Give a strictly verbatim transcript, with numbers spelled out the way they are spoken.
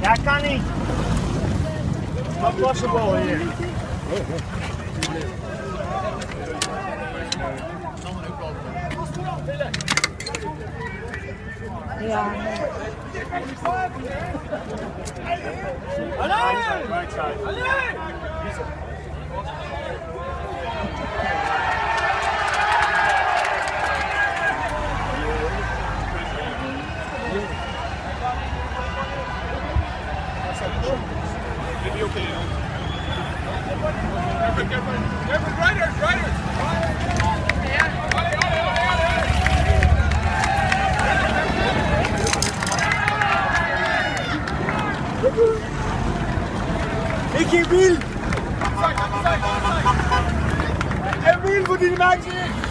Dat kan niet. Not possible hier. Ja. Right side, right side. Maybe okay. Careful, careful. Careful, riders, riders. Ik wil! Ik wil voor die mensen!